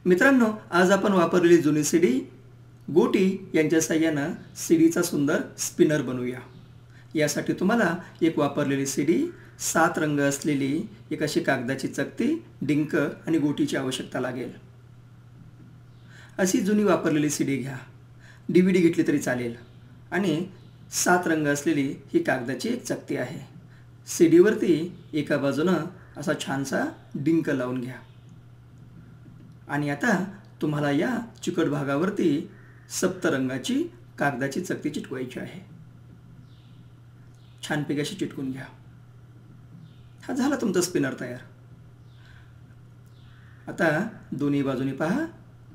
मित्रांनो, आज आपण वापरलेली जुनी सीडी गोटी यांच्या साहाय्यानं सीडीचा सुंदर स्पिनर बनवूया। यासाठी तुम्हाला एक वापरलेली सीडी, 7 रंग असलेली एक अशी कागदाची चकती, डिंक आणि गोटीची आवश्यकता लागेल। अशी जुनी वापरलेली सीडी घ्या, DVD घेतली तरी चालेल आणि 7 रंग असलेली ही कागदाची एक चकती आहे। सीडीवरती एका बाजूनं असा छानसा डिंक लावून घ्या आणि आता तुम्हाला या चिकट भागावरती सप्तरंगाची कागदाची चकती चिटकवायची आहे। छानपैकी अशी चिटकून घ्या। हा झाला तुमचा स्पिनर तयार। आता दोन्ही बाजूनी पहा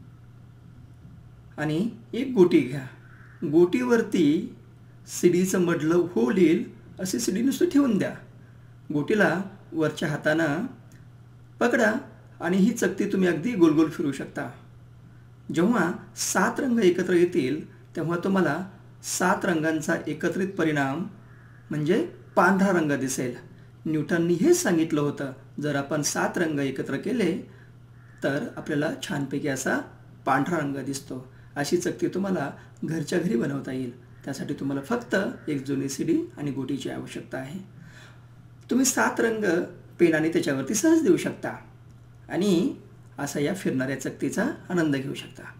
आणि एक गोटी घ्या। गोटीवरती सीडीचं मधलं होल येईल अशी सीडी नुसती ठेवून द्या। गोटीला वरच्या हातानं पकडा आणि ही चकती तुम्ही अगदी गोल गोल फिरवू शकता। जेव्हा 7 रंग एकत्र येतील तेव्हा तुम्हाला 7 रंगांचा एकत्रित परिणाम म्हणजे पांढरा रंग दिसेल। न्यूटननी हेच सांगितलं होतं, जर आपण 7 रंग एकत्र केले तर आपल्याला छानपैकी असा पांढरा रंग दिसतो। अशी चकती तुम्हाला घरच्या घरी बनवता येईल। त्यासाठी तुम्हाला फक्त एक जुनी सीडी आणि गोटीची आवश्यकता आहे। तुम्ही 7 रंग पेनाने त्याच्यावरती सहज देऊ शकता आणि असा या फिरणाऱ्या चकतीचा आनंद घेऊ शकता।